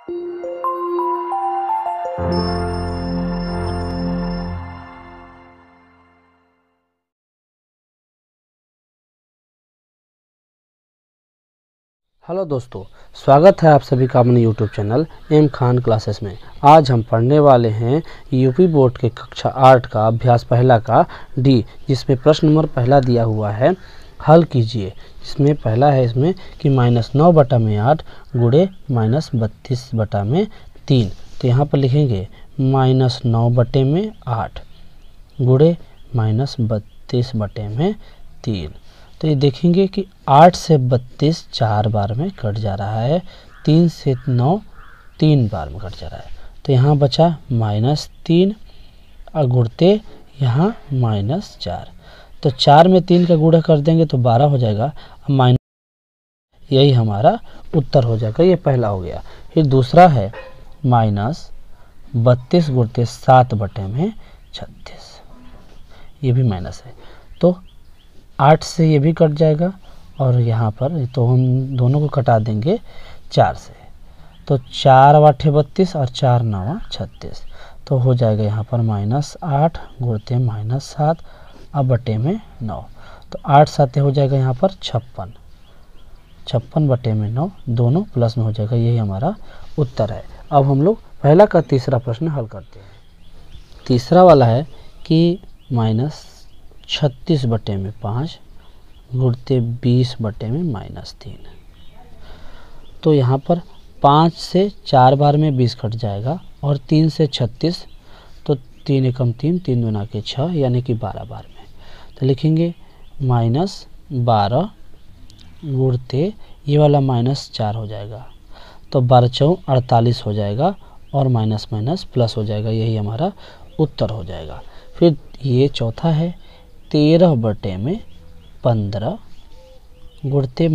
Hello दोस्तों, स्वागत है आप सभी का अपने YouTube channel M Khan classes में। आज हम पढ़ने वाले हैं यूपी बोर्ड के कक्षा 8 का अभ्यास पहला का डी, जिसमें प्रश्न नंबर पहला दिया हुआ है, हल कीजिए। जिसमें पहला है इसमें कि -9/8 गुणे -32/3। तो यहाँ पर लिखेंगे -9/8 गुणे -32/3। तो ये देखेंगे कि 8 से 32 4 बार में कट जा रहा है, 3 से 9 3 बार में कट जा रहा है। तो यहाँ बचा -3 और गुणते यहाँ -4। तो 4 में 3 का गुणा कर देंगे तो 12 हो जाएगा। माइनस, यही हमारा उत्तर हो जाएगा। ये पहला हो गया। फिर दूसरा है -32 गुणते 7/36। ये भी माइनस है, तो 8 से ये भी कट जाएगा और यहाँ पर तो हम दोनों को कटा देंगे 4 से। तो 4 × 8 = 32 और 4 × 9 = 36। तो हो जाएगा यहाँ पर -8 गुणते -7 अब बटे में 9। तो 8 7 हो जाएगा यहाँ पर 56, 56/9 दोनों प्लस में हो जाएगा। यही हमारा उत्तर है। अब हम लोग पहला का तीसरा प्रश्न हल करते हैं। तीसरा वाला है कि -36/5 गुणते 20/-3। तो यहाँ पर 5 से 4 बार में 20 कट जाएगा और 3 से 36, तो 3 एकम 3, 3 दूना के 6, यानी कि 12 बार में। तो लिखेंगे -12 गुणते, ये वाला -4 हो जाएगा, तो 12 × 4 = 48 हो जाएगा और माइनस माइनस प्लस हो जाएगा। यही हमारा उत्तर हो जाएगा। फिर ये चौथा है 13/15 गुणते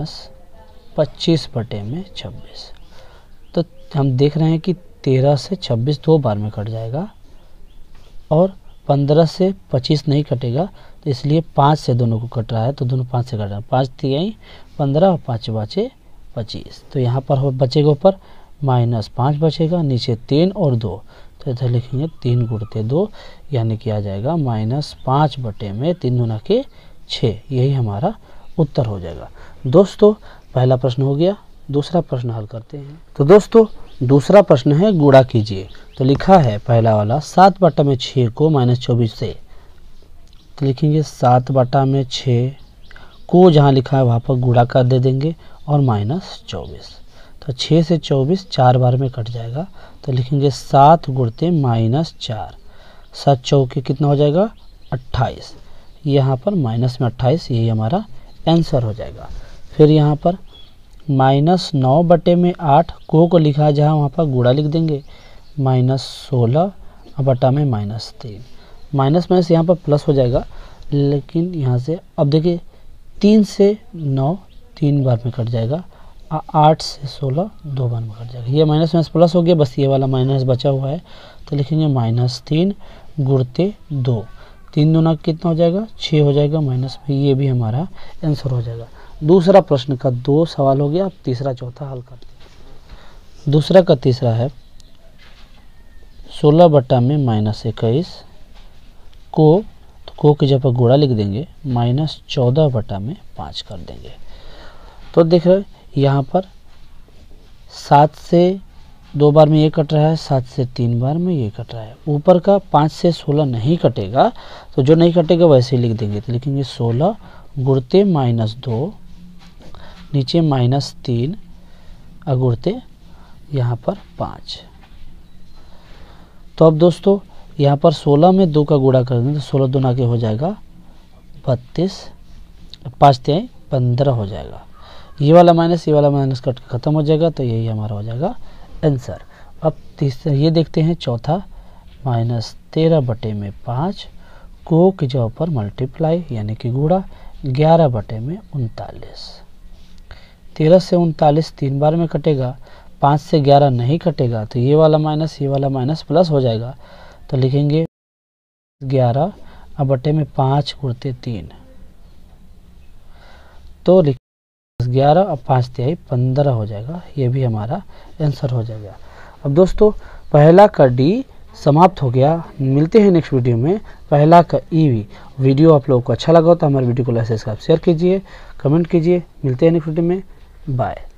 -25/26। तो हम देख रहे हैं कि 13 से 26 2 बार में कट जाएगा और 15 से 25 नहीं कटेगा, तो इसलिए 5 से दोनों को कट रहा है, तो दोनों 5 से कट रहा है। 5 × 3 = 15 और 5 × 5 = 25। तो यहाँ पर बचेगा ऊपर -5 बचेगा, नीचे 3 और 2, तो इधर लिखेंगे 3 गुणते 2, यानी कि आ जाएगा -5/में 3 दूना के 6। यही हमारा उत्तर हो जाएगा। दोस्तों पहला प्रश्न हो गया। दूसरा प्रश्न हल करते हैं। तो दोस्तों दूसरा प्रश्न है गुणा कीजिए। तो लिखा है पहला वाला 7/6 को -24 से। तो लिखेंगे 7/6 को जहाँ लिखा है वहाँ पर गुणा कर दे देंगे और -24। तो 6 से 24 4 बार में कट जाएगा, तो लिखेंगे 7 गुणते -4। 7 चौके कितना हो जाएगा 28। यहाँ पर माइनस में 28, यही हमारा आंसर हो जाएगा। फिर यहाँ पर -9/8 को लिखा है जहाँ वहाँ पर गुणा लिख देंगे, -16/-3। माइनस माइनस यहाँ पर प्लस हो जाएगा, लेकिन यहाँ से अब देखिए 3 से 9 3 बार में कट जाएगा, 8 से 16 2 बार में कट जाएगा। ये माइनस माइनस प्लस हो गया, बस ये वाला माइनस बचा हुआ है। तो लिखेंगे -3 गुणते 2। 3 दूना कितना हो जाएगा 6 हो जाएगा माइनस में। ये भी हमारा आंसर हो जाएगा। दूसरा प्रश्न का 2 सवाल हो गया। अब तीसरा चौथा हल करते हैं। दूसरा का तीसरा है 16/-21 को की जगह पर गुणा लिख देंगे, -14/5 कर देंगे। तो देख रहे यहाँ पर 7 से 2 बार में ये कट रहा है, 7 से 3 बार में ये कट रहा है। ऊपर का 5 से 16 नहीं कटेगा, तो जो नहीं कटेगा वैसे ही लिख देंगे। तो लिखेंगे 16 गुणते -2, नीचे -3 गुणते यहाँ पर 5। तो अब दोस्तों यहाँ पर 16 में 2 का गुणा कर देंगे, तो 16 दूना के हो जाएगा 32, 5 × 15 हो जाएगा। ये वाला माइनस कट के ख़त्म हो जाएगा, तो यही हमारा हो जाएगा आंसर। अब तीसरा ये देखते हैं चौथा, -13/5 को की जगह पर मल्टीप्लाई यानी कि गुणा 11/39। 13 से 39 3 बार में कटेगा, 5 से 11 नहीं कटेगा, तो ये वाला माइनस प्लस हो जाएगा। तो लिखेंगे 11/5 गुणते 3। तो 11 और 5 तिहाई 15 हो जाएगा। ये भी हमारा आंसर हो जाएगा। अब दोस्तों पहला का डी समाप्त हो गया। मिलते हैं नेक्स्ट वीडियो में पहला का ई भी। वीडियो आप लोगों को अच्छा लगा तो हमारे वीडियो को लाइक सब्सक्राइब शेयर कीजिए, कमेंट कीजिए। मिलते हैं नेक्स्ट वीडियो में। बाय।